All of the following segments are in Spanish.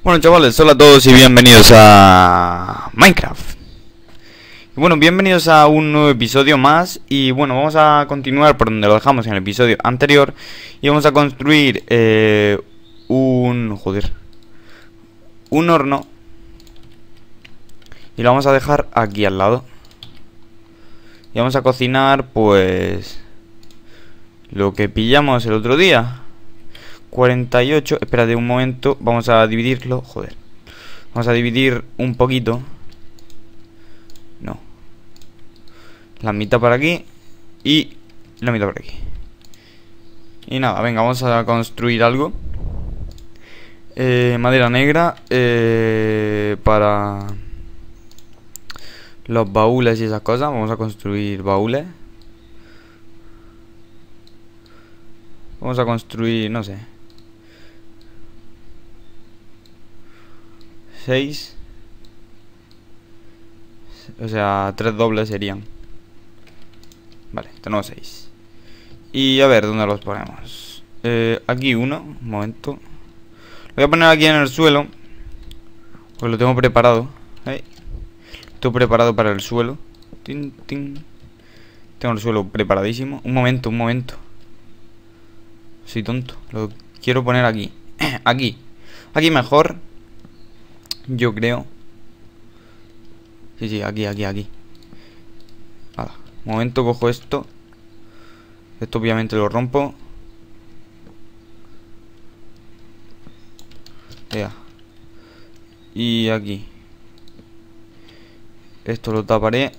Bueno, chavales, hola a todos y bienvenidos a Minecraft. Y bueno, bienvenidos a un nuevo episodio más. Y bueno, vamos a continuar por donde lo dejamos en el episodio anterior. Y vamos a construir un horno. Y lo vamos a dejar aquí al lado. Y vamos a cocinar pues lo que pillamos el otro día. 48, espérate un momento, vamos a dividirlo, vamos a dividir un poquito. No. La mitad para aquí y la mitad por aquí. Y nada, venga, vamos a construir algo. Madera negra para los baúles y esas cosas. Vamos a construir baúles. Vamos a construir, no sé, 6. O sea, 3 dobles serían. Vale, tenemos 6. Y a ver, ¿dónde los ponemos? Aquí uno, un momento. Lo voy a poner aquí en el suelo, pues lo tengo preparado. Estoy preparado para el suelo. Tin, tin. Tengo el suelo preparadísimo. Un momento. Soy tonto. Lo quiero poner aquí. Aquí mejor, yo creo. Sí, aquí. Nada, un momento, cojo esto. Esto obviamente lo rompo. Ya. Y aquí esto lo taparé.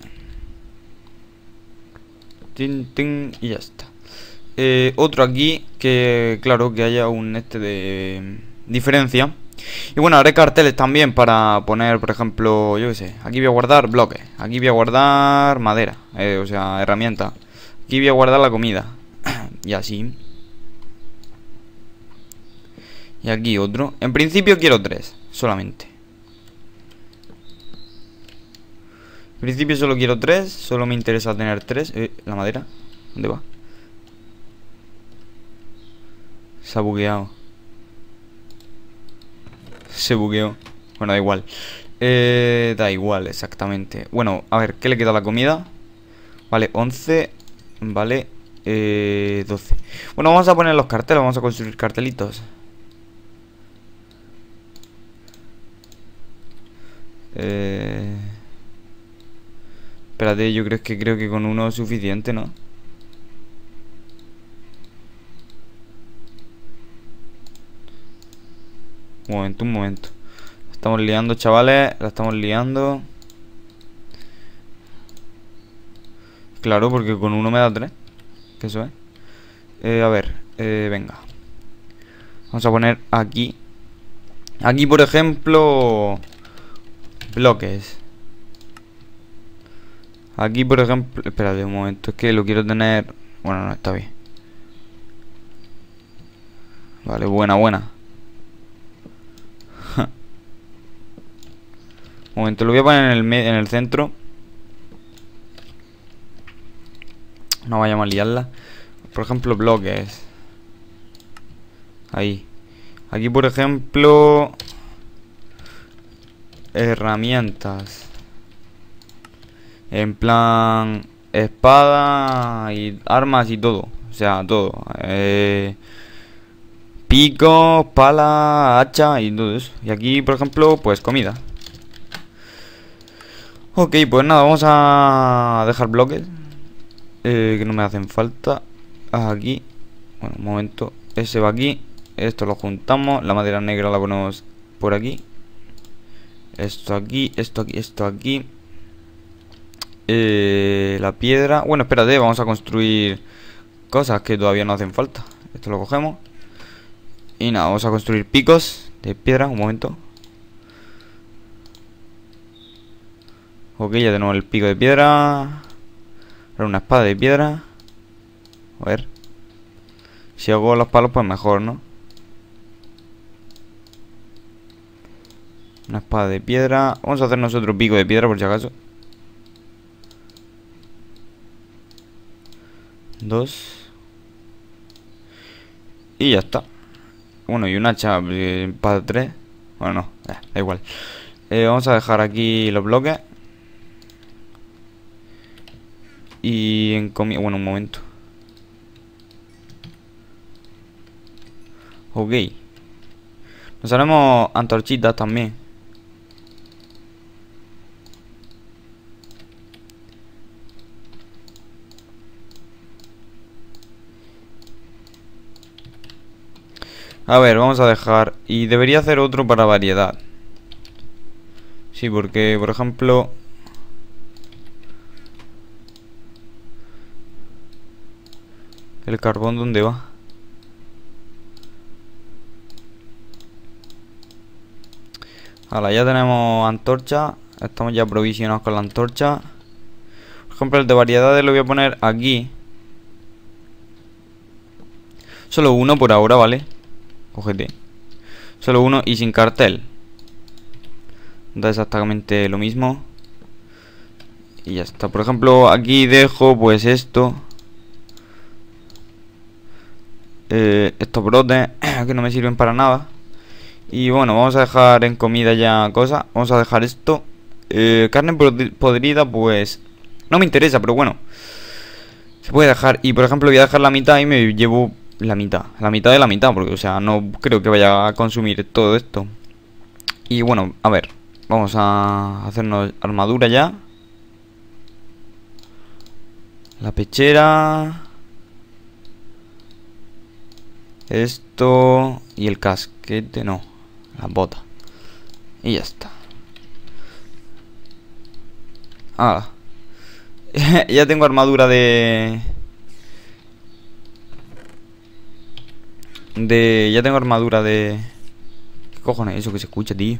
Tin, y ya está. Otro aquí, que claro, que haya un de diferencia. Y bueno, haré carteles también para poner, por ejemplo, yo qué sé, aquí voy a guardar bloques, aquí voy a guardar madera, o sea, herramienta. Aquí voy a guardar la comida. Y así. Y aquí otro. En principio quiero 3, solamente. En principio solo quiero 3, solo me interesa tener 3. La madera, ¿dónde va? Se ha bugueado. Se bugueó. Bueno, da igual. Da igual, exactamente. Bueno, a ver, ¿qué le queda a la comida? Vale, 11. Vale, 12. Bueno, vamos a poner los carteles. Vamos a construir cartelitos. Espérate, yo creo que con uno es suficiente, ¿no? Un momento. La estamos liando, chavales. La estamos liando. Claro, porque con uno me da 3. Que eso es. A ver, venga. Vamos a poner aquí. Aquí, por ejemplo, bloques. Aquí, por ejemplo, espérate un momento. Es que lo quiero tener. Bueno, no, está bien. Vale, buena. Un momento, lo voy a poner en el centro. No vayamos a liarla. Por ejemplo, bloques. Ahí. Aquí, por ejemplo, herramientas. En plan, espada y armas y todo. O sea, todo. Pico, pala, hacha y todo eso. Y aquí, por ejemplo, pues comida. Ok, pues nada, vamos a dejar bloques que no me hacen falta. Aquí. Bueno, un momento. Ese va aquí. Esto lo juntamos. La madera negra la ponemos por aquí. Esto aquí, esto aquí. La piedra. Bueno, espérate, vamos a construir cosas que todavía no hacen falta. Esto lo cogemos. Y nada, vamos a construir picos de piedra. Un momento. Ok, ya tenemos el pico de piedra. Ahora una espada de piedra. A ver. Si hago los palos, pues mejor, ¿no? Una espada de piedra. Vamos a hacernos otro pico de piedra por si acaso. 2. Y ya está. Bueno, y un hacha para 3. Bueno, no, da igual. Vamos a dejar aquí los bloques. Y en comida... Bueno, un momento. Ok. Nos haremos antorchitas también. A ver, vamos a dejar... Y debería hacer otro para variedad. Sí, porque, por ejemplo... ¿El carbón dónde va? Ahora, ya tenemos antorcha. Estamos ya provisionados con la antorcha. Por ejemplo, el de variedades lo voy a poner aquí. Solo uno por ahora, ¿vale? Cógete. Solo uno y sin cartel. Da exactamente lo mismo. Y ya está. Por ejemplo, aquí dejo pues esto. Estos brotes que no me sirven para nada. Y bueno, vamos a dejar en comida ya cosas. Vamos a dejar esto. Carne podrida pues no me interesa, pero bueno, se puede dejar. Y por ejemplo voy a dejar la mitad y me llevo la mitad. La mitad de la mitad, porque o sea, no creo que vaya a consumir todo esto. Y bueno, a ver, vamos a hacernos armadura ya. La pechera. Esto. Y el casquete, no. Las botas. Y ya está. Ah. Ya tengo armadura ya tengo armadura de... ¿Qué cojones es eso que se escucha, tío?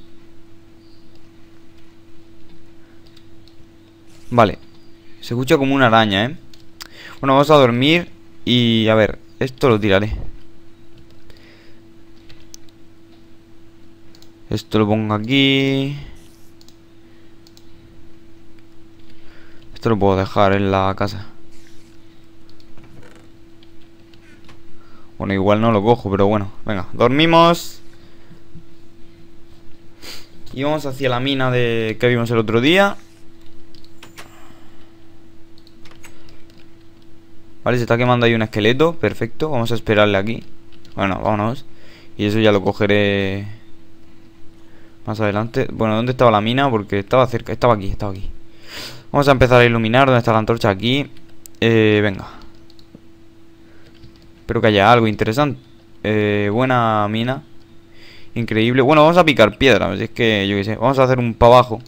Vale. Se escucha como una araña, ¿eh? Bueno, vamos a dormir. Y a ver, esto lo tiraré. Esto lo pongo aquí. Esto lo puedo dejar en la casa. Bueno, igual no lo cojo, pero bueno. Venga, dormimos. Y vamos hacia la mina que vimos el otro día. Vale, se está quemando ahí un esqueleto. Perfecto, vamos a esperarle aquí. Bueno, vámonos. Y eso ya lo cogeré más adelante. Bueno, ¿dónde estaba la mina? Porque estaba cerca, estaba aquí. Vamos a empezar a iluminar. ¿Dónde está la antorcha? Aquí. Venga. Espero que haya algo interesante. Buena mina. Increíble. Bueno, vamos a picar piedra. Es que yo qué sé. Vamos a hacer un para abajo.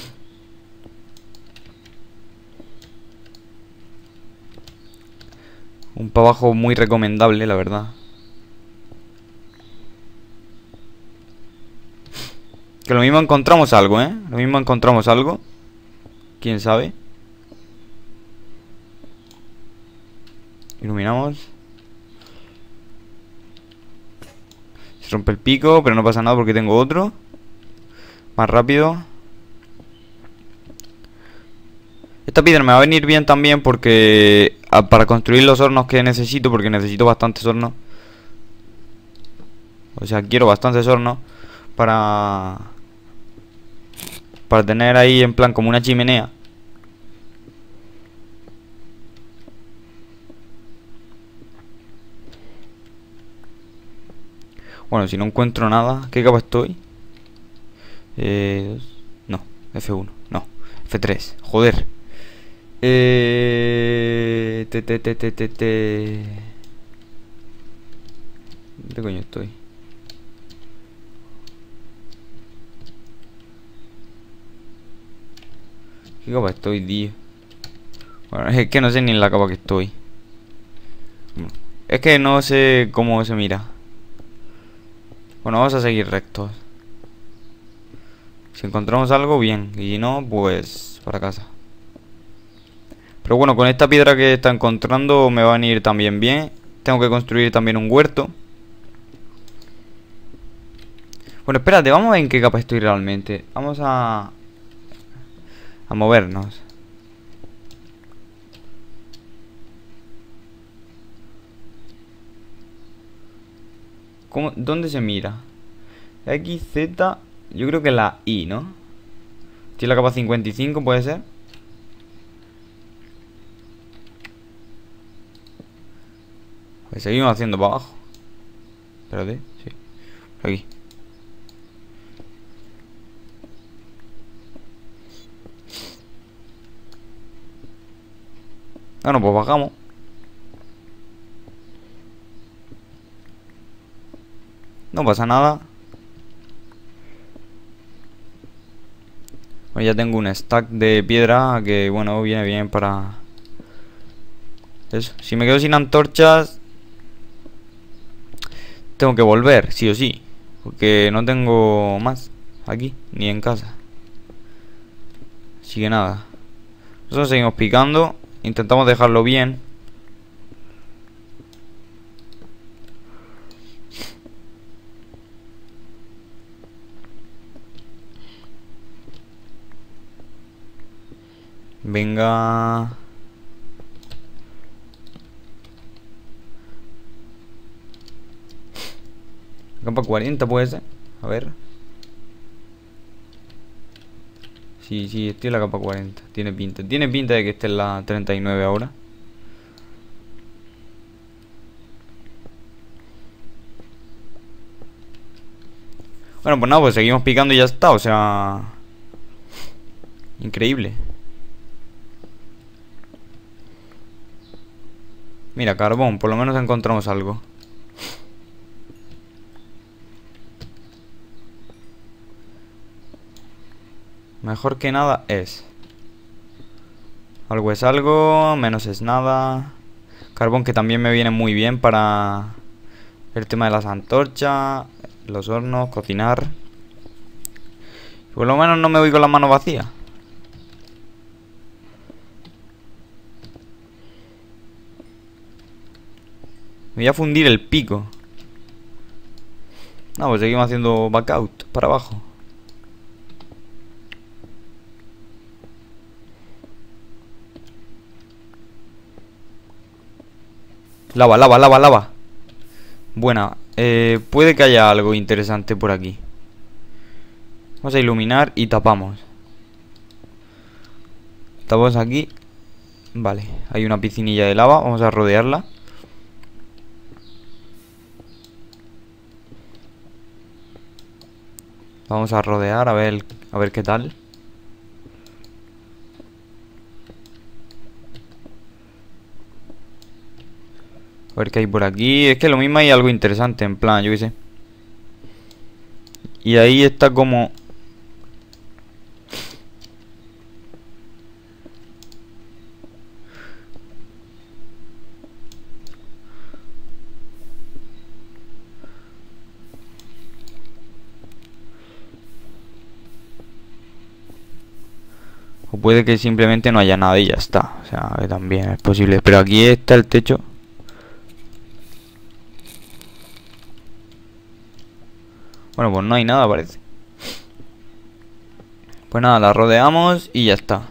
Un para abajo muy recomendable, la verdad. Que lo mismo encontramos algo, ¿eh? Lo mismo encontramos algo. ¿Quién sabe? Iluminamos. Se rompe el pico, pero no pasa nada porque tengo otro. Más rápido. Esta piedra me va a venir bien también porque... para construir los hornos que necesito, porque necesito bastantes hornos. O sea, quiero bastantes hornos para tener ahí en plan como una chimenea. Bueno, si no encuentro nada, ¿qué capa estoy? No, F1, no, F3, joder. ¿Dónde coño estoy? ¿Qué capa estoy, tío? Bueno, es que no sé ni en la capa que estoy. Es que no sé cómo se mira. Bueno, vamos a seguir rectos. Si encontramos algo, bien. Y si no, pues para casa. Pero bueno, con esta piedra que está encontrando me va a venir también bien. Tengo que construir también un huerto. Bueno, espérate, vamos a ver en qué capa estoy realmente. Vamos a movernos. ¿Cómo? ¿Dónde se mira? X, Z. Yo creo que la I, ¿no? Tiene la capa 55, puede ser. Pues seguimos haciendo para abajo. Espérate, sí. Por aquí. Bueno, pues bajamos. No pasa nada. Bueno, ya tengo un stack de piedra que, bueno, viene bien para... eso. Si me quedo sin antorchas, tengo que volver, sí o sí. Porque no tengo más aquí, ni en casa. Así que nada. Nosotros seguimos picando. Intentamos dejarlo bien. Venga. Capa 40 puede ser. A ver. Sí, sí, estoy en la capa 40. Tiene pinta. Tiene pinta de que esté en la 39 ahora. Bueno, pues nada, pues seguimos picando y ya está. O sea... increíble. Mira, carbón. Por lo menos encontramos algo. Mejor que nada es. Algo es algo, menos es nada. Carbón que también me viene muy bien para el tema de las antorchas, los hornos, cocinar. Por lo menos no me voy con las manos vacías. Me voy a fundir el pico. No, pues seguimos haciendo backout para abajo. Lava, lava, lava, lava. Buena. Puede que haya algo interesante por aquí. Vamos a iluminar y tapamos. Tapamos aquí. Vale, hay una piscinilla de lava. Vamos a rodearla. Vamos a rodear a ver qué tal. A ver qué hay por aquí. Es que lo mismo hay algo interesante, en plan, yo qué sé. Y ahí está como... o puede que simplemente no haya nada y ya está. O sea, que también es posible. Pero aquí está el techo. Bueno, pues no hay nada, parece. Pues nada, la rodeamos y ya está.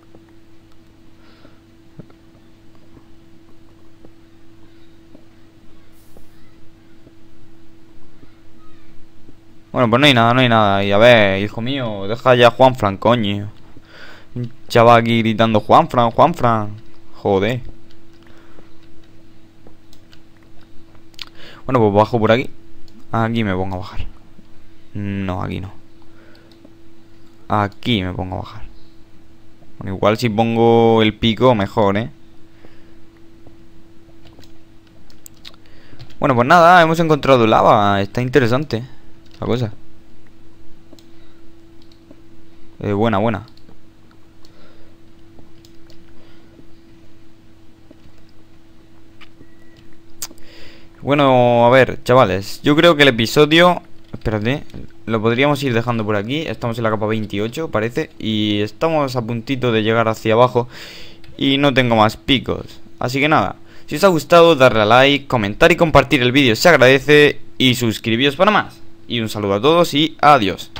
Bueno, pues no hay nada, no hay nada. Y a ver, hijo mío, deja ya a Juanfran, coño. Un chaval aquí gritando Juanfran, Juanfran. Joder. Bueno, pues bajo por aquí. Aquí me pongo a bajar. No, aquí no. Aquí me pongo a bajar. Bueno, igual si pongo el pico, mejor, ¿eh? Bueno, pues nada, hemos encontrado lava. Está interesante la cosa. Buena, buena. Bueno, a ver, chavales. Yo creo que el episodio... espérate, lo podríamos ir dejando por aquí. Estamos en la capa 28, parece. Y estamos a puntito de llegar hacia abajo. Y no tengo más picos. Así que nada, si os ha gustado, darle a like, comentar y compartir el vídeo se agradece. Y suscribíos para más. Y un saludo a todos y adiós.